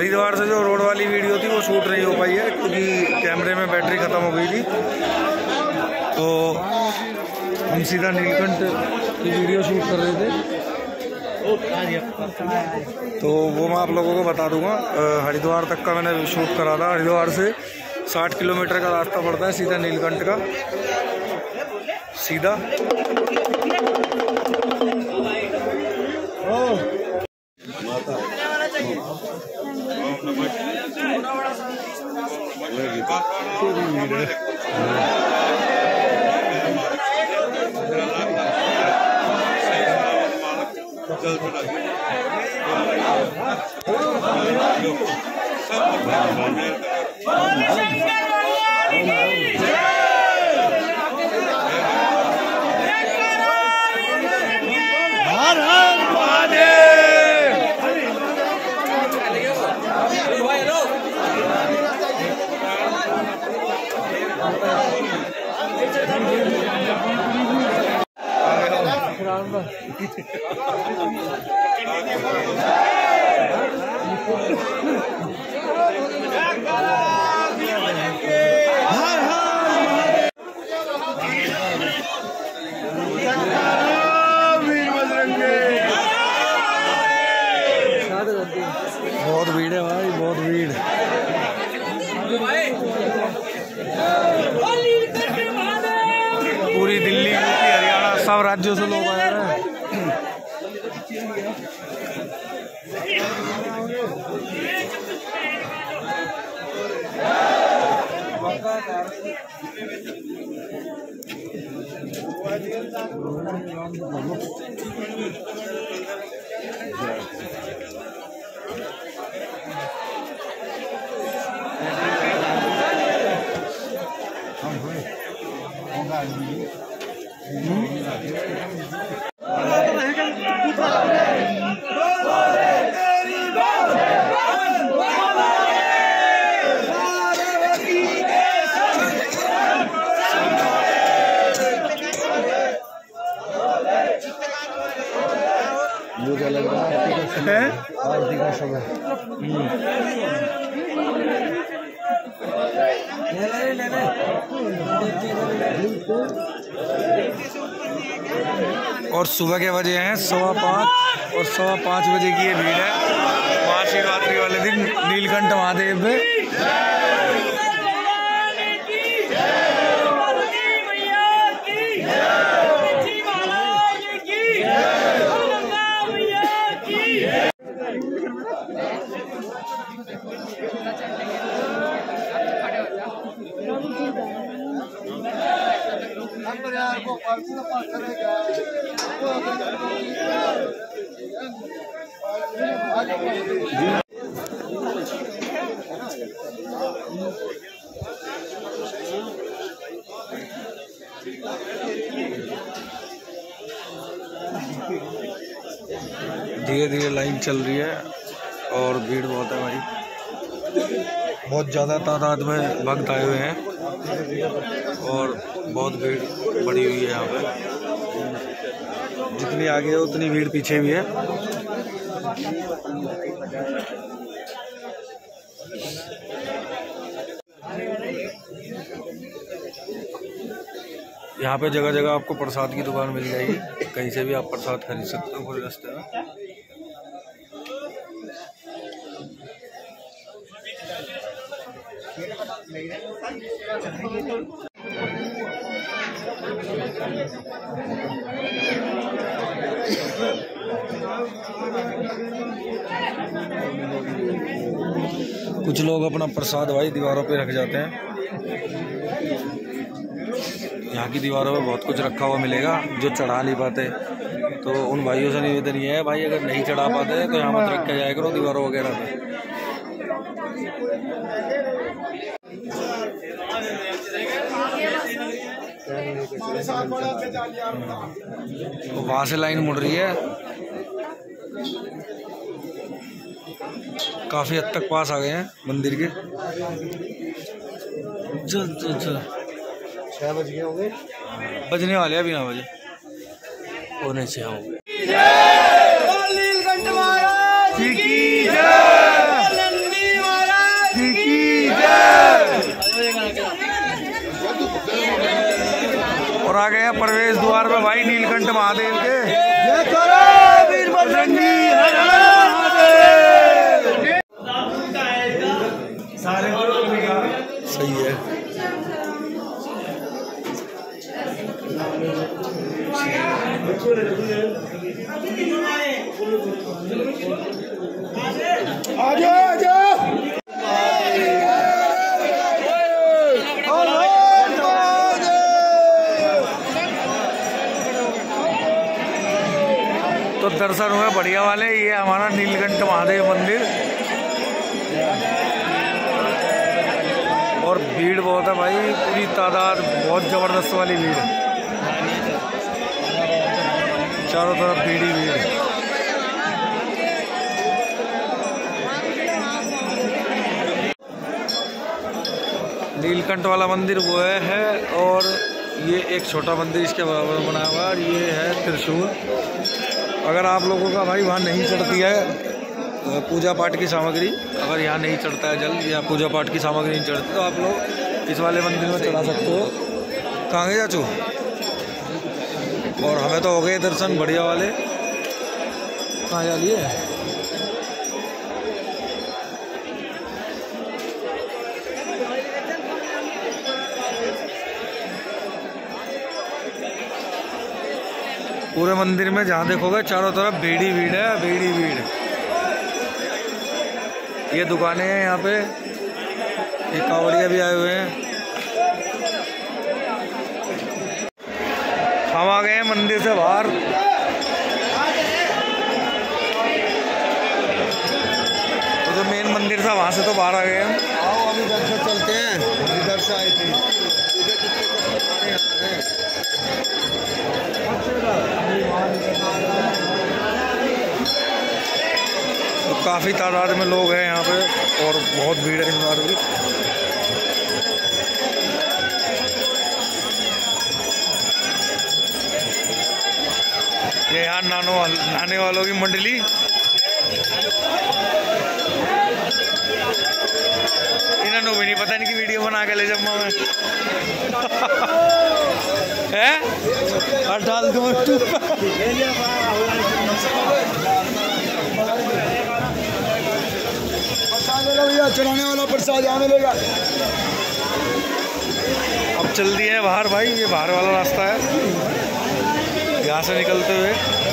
हरिद्वार से जो रोड वाली वीडियो थी वो शूट नहीं हो पाई है क्योंकि कैमरे में बैटरी ख़त्म हो गई थी। तो हम सीधा नीलकंठ की वीडियो शूट कर रहे थे, तो वो मैं आप लोगों को बता दूंगा। हरिद्वार तक का मैंने शूट करा था। हरिद्वार से 60 किलोमीटर का रास्ता पड़ता है सीधा नीलकंठ का, सीधा। बहुत भीड़ है भाई, बहुत भीड़। पूरी दिल्ली, यूपी, हरियाणा सब राज्यों से लोग आए हैं। मुझे लग रहा है आरती का समय। और सुबह के बजे हैं 5:15 और 5:15 बजे की ये भीड़ है महाशिवरात्रि वाले दिन नीलकंठ महादेव में। धीरे धीरे लाइन चल रही है और भीड़ बहुत है भाई, बहुत ज़्यादा तादाद में भक्त आए हुए हैं और बहुत भीड़ बढ़ी हुई है यहाँ पे। जितनी आगे है उतनी भीड़ पीछे भी है। यहाँ पे जगह जगह आपको प्रसाद की दुकान मिल जाएगी, कहीं से भी आप प्रसाद खरीद सकते हो पूरे रास्ते में। कुछ लोग अपना प्रसाद भाई दीवारों पे रख जाते हैं। यहाँ की दीवारों पे बहुत कुछ रखा हुआ मिलेगा जो चढ़ा नहीं पाते, तो उन भाइयों से निवेदन ये है भाई अगर नहीं चढ़ा पाते तो यहाँ मत रख के जाया करो दीवारों वगैरह पे। तो वहां से लाइन मुड़ रही है, काफी हद तक पास आ गए हैं मंदिर के। चल 6 बज गए होंगे, बजने वाले अभी 9 बजे, 6:45 हो गए। दरबार में भाई नीलकंठ महादेव के वीर बजरंगी सही है। आजा आजा तो दर्शन हुए बढ़िया वाले। ये हमारा नीलकंठ महादेव मंदिर और भीड़ बहुत है भाई, पूरी तादाद, बहुत जबरदस्त वाली भीड़ है, चारों तरफ भीड़ ही भीड़ है। नीलकंठ वाला मंदिर वो है और ये एक छोटा मंदिर इसके बराबर बना हुआ है। ये है त्रिशूल। अगर आप लोगों का भाई वहाँ नहीं चढ़ती है पूजा पाठ की सामग्री, अगर यहाँ नहीं चढ़ता है जल या पूजा पाठ की सामग्री नहीं चढ़ती, तो आप लोग इस वाले मंदिर में चढ़ा सकते हो। कहाँ गए चाचू? और हमें तो हो गए दर्शन बढ़िया वाले। कहाँ जा लिए? पूरे मंदिर में जहाँ देखोगे चारों तरफ भीड़ ही भीड़ है, भीड़ ही भीड़। ये दुकानें हैं यहाँ पे, ये कांवड़िया भी आए हुए हैं। हम आ गए हैं मंदिर से बाहर। तो जो मेन मंदिर था वहाँ से तो बाहर आ गए हम। आओ अभी इधर से चलते हैं, इधर से आए थे। तो काफ़ी तादाद में लोग हैं यहाँ पे और बहुत भीड़ है इस बार भी। ये यहाँ नहाने वालों की मंडली। इन्होंने भी नहीं पता नहीं कि वीडियो बना के ले जम्मा में है और डाल दो। भैया चढ़ाने वाला प्रसाद यहाँ मिलेगा। अब चल दिए हैं बाहर भाई, ये बाहर वाला रास्ता है यहाँ से निकलते हुए।